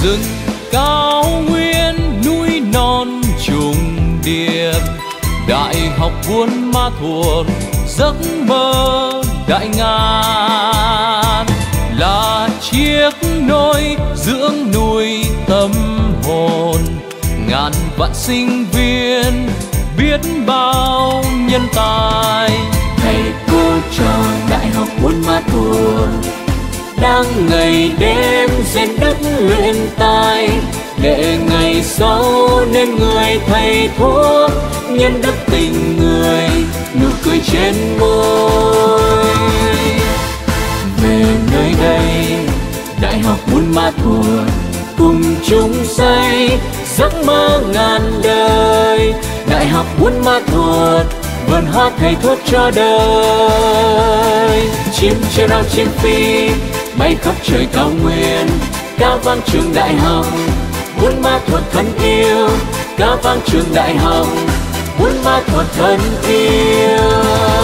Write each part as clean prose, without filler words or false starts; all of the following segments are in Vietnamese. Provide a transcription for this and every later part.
rừng cao nguyên núi non trùng điệp, đại học Buôn Ma Thuột giấc mơ đại ngàn, là chiếc nôi dưỡng nuôi tâm hồn ngàn vạn sinh viên biết bao nhân tài. Thầy cô trò đại học Buôn Ma Thuột đang ngày đêm rèn đức luyện tài, để ngày sau nên người thầy thuốc nhân đức tình người, nụ cười trên môi. Về nơi đây đại học Buôn Ma Thuột cùng chung xây giấc mơ ngàn đời. Đại học Buôn Ma Thuột vườn hoa thầy thuốc cho đời. Chim chưa đau chim phi bay khắp trời cao nguyên, ca vang trường đại học Buôn Ma Thuột thân yêu, ca vang trường đại học Buôn Ma Thuột thân yêu.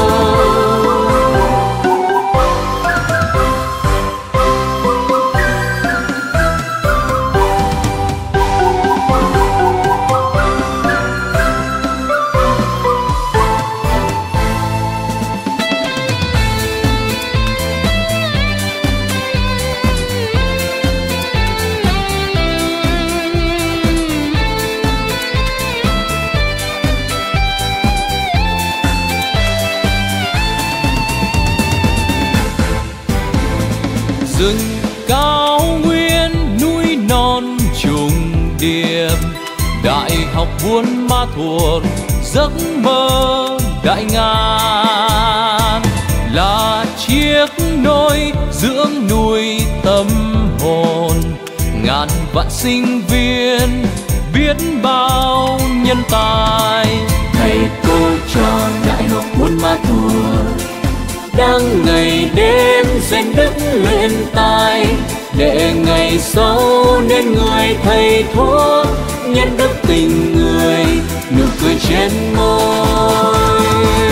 Rừng cao nguyên núi non trùng điệp, đại học Buôn Ma Thuột giấc mơ đại ngàn, là chiếc nôi dưỡng nuôi tâm hồn ngàn vạn sinh viên biết bao nhân tài. Thầy cô trò đại học Buôn Ma Thuột đang ngày đêm rèn đức luyện tài, để ngày sau nên người thầy thuốc nhân đức tình người, nụ cười trên môi.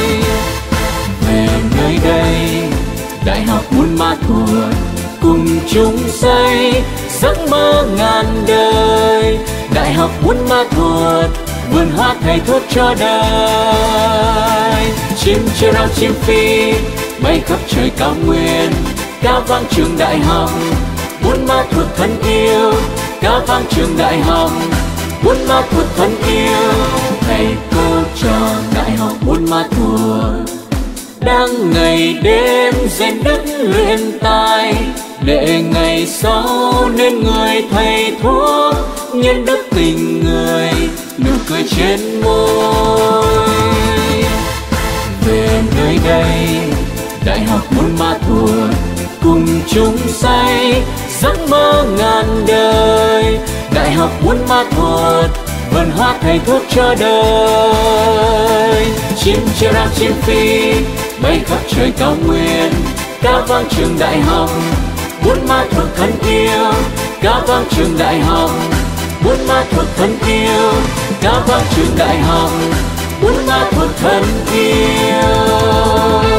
Về nơi đây đại học Buôn Ma Thuột cùng chung xây giấc mơ ngàn đời. Đại học Buôn Ma Thuột vườn hoa thầy thuốc cho đời. Chim chưa đau chim phi bay khắp trời cao nguyên, ca vang trường đại học Buôn Ma Thuột thân yêu, ca vang trường đại học Buôn Ma Thuột thân yêu. Thầy cô trò đại học Buôn Ma Thuột đang ngày đêm rèn đức luyện tài, để ngày sau nên người thầy thuốc nhân đức tình người, nụ cười trên môi. Về nơi đây đại học Buôn Ma Thuột cùng chung xây giấc mơ ngàn đời. Đại học Buôn Ma Thuột vườn hoa thầy thuốc cho đời. Chim chưa đau chim phi bay khắp trời cao nguyên, ca vang trường đại học Buôn Ma Thuột thân yêu, ca vang trường đại học Buôn Ma Thuột thân yêu, ca vang trường đại học Buôn Ma Thuột thân yêu.